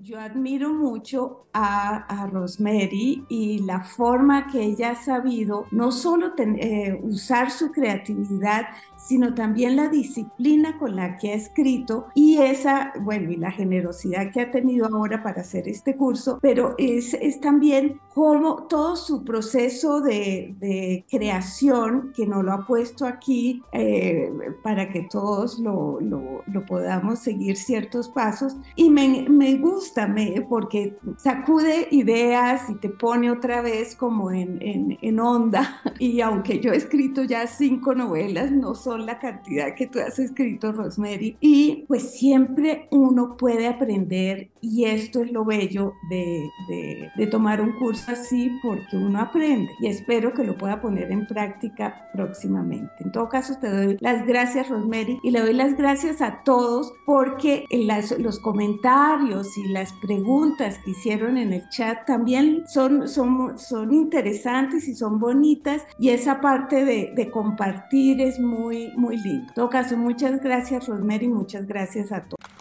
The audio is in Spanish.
Yo admiro mucho a Rosemary y la forma que ella ha sabido no solo usar su creatividad, sino también la disciplina con la que ha escrito y bueno, y la generosidad que ha tenido ahora para hacer este curso, pero es también como todo su proceso de creación que nos lo ha puesto aquí para que todos lo podamos seguir ciertos pasos y me gusta porque sacude ideas y te pone otra vez como en onda y aunque yo he escrito ya 5 novelas, no son la cantidad que tú has escrito, Rosemary, y pues siempre uno puede aprender y esto es lo bello de tomar un curso así porque uno aprende y espero que lo pueda poner en práctica próximamente. En todo caso, te doy las gracias, Rosemary, y le doy las gracias a todos porque los comentarios y las preguntas que hicieron en el chat también son interesantes y son bonitas y esa parte de compartir es muy, muy lindo. En todo caso, muchas gracias, Rosemary, muchas gracias a todos.